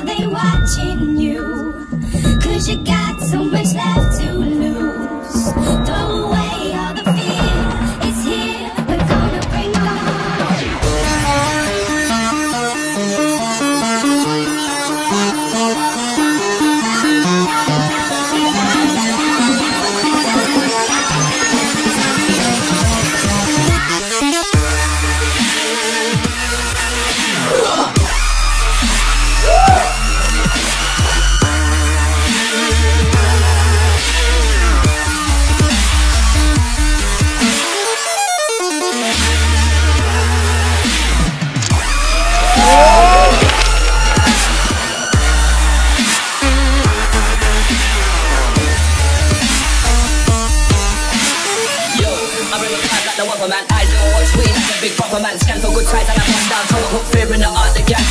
are they watching you? 'Cause you got so much left to lose. Throw away all the fear, it's here, we're gonna bring on. Man, eyes don't watch, we like a big proper man. Scan for good size and I want down, come and put fear in the art, the gang.